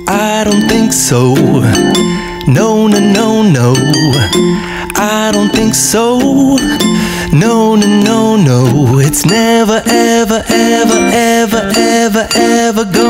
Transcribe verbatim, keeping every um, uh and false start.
I don't think so. No, no, no, no. I don't think so. No, no, no, no. It's never, ever, ever, ever, ever, ever gonna